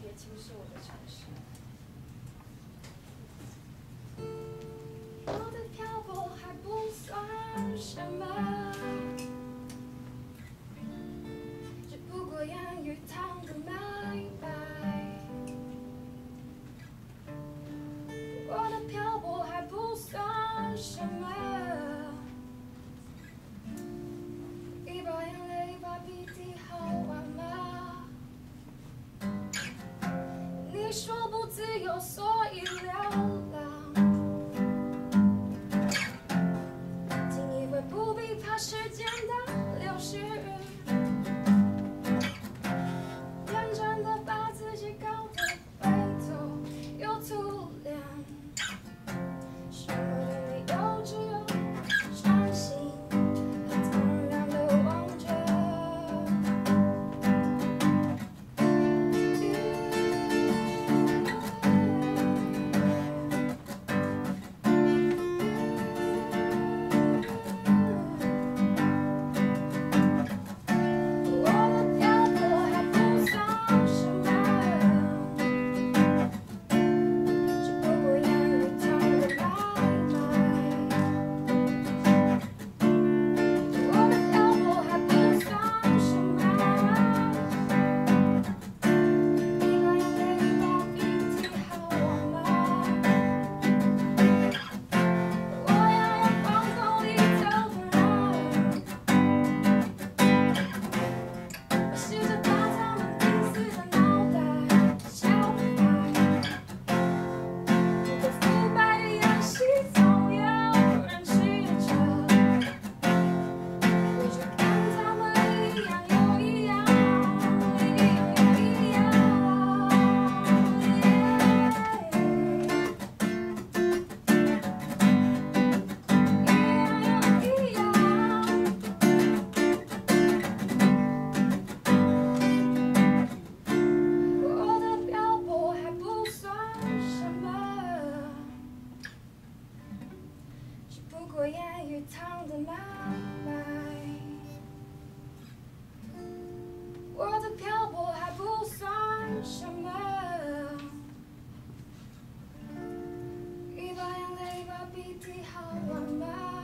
也轻视我的城市。我的漂泊还不算什么，只不过烟雨堂的买卖。我的漂泊还不算什么，一把眼泪一把鼻涕好玩吗？你说不自由所以流浪，请你会不必怕时间的流逝，认真的把自己搞得灰头又土脸，什么都没有，只有伤心和坦然的望着。我的漂泊还不算什么，只不过烟雨堂的买卖。我的漂泊还不算什么，一把眼泪一把鼻涕好玩吗？我要用放纵里头的人，我试着把他们pin死的脑袋敲开。如果腐败的演戏总有人吃着，我就跟他们一样又一样，一样又一样，一样又一样。我的漂泊还不算什么，只不过烟雨堂的买卖。我的漂泊还不算什么，一把眼泪一把鼻涕好玩吗？